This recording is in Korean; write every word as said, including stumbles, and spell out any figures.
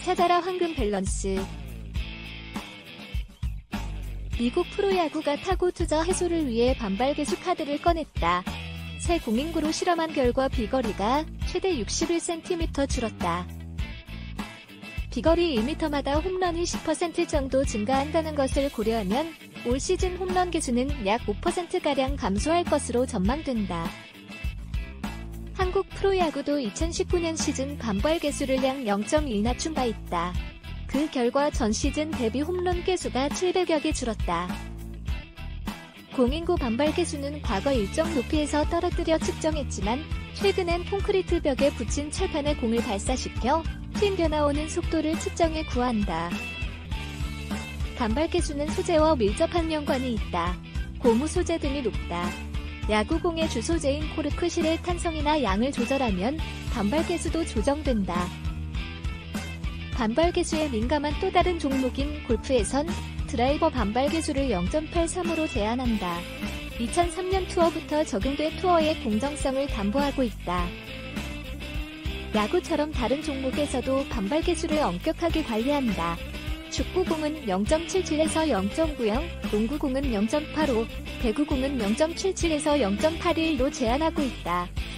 찾아라 황금 밸런스. 미국 프로야구가 타구 투자 해소를 위해 반발 개수 카드를 꺼냈다. 새 공인구로 실험한 결과 비거리가 최대 육십일 센티미터 줄었다. 비거리 일 미터마다 홈런이 십 퍼센트 정도 증가한다는 것을 고려하면 올 시즌 홈런 개수는 약 오 퍼센트가량 감소할 것으로 전망된다. 한국 프로야구도 이천십구 년 시즌 반발 개수를 약 영 점 일 낮춘 바 있다. 그 결과 전 시즌 대비 홈런 개수가 칠백여 개 줄었다. 공인구 반발 개수는 과거 일정 높이에서 떨어뜨려 측정했지만 최근엔 콘크리트 벽에 붙인 철판에 공을 발사시켜 튕겨나오는 속도를 측정해 구한다. 반발 개수는 소재와 밀접한 연관이 있다. 고무 소재 등이 높다. 야구공의 주소재인 코르크 실의 탄성이나 양을 조절하면 반발 개수도 조정된다. 반발 개수에 민감한 또 다른 종목인 골프에선 드라이버 반발 개수를 영 점 팔삼으로 제한한다. 이천삼 년 투어부터 적용돼 투어의 공정성을 담보하고 있다. 야구처럼 다른 종목에서도 반발 개수를 엄격하게 관리한다. 축구공은 영 점 칠칠에서 영 점 구영, 농구공은 영 점 팔오, 배구공은 영 점 칠칠에서 영 점 팔일로 제한하고 있다.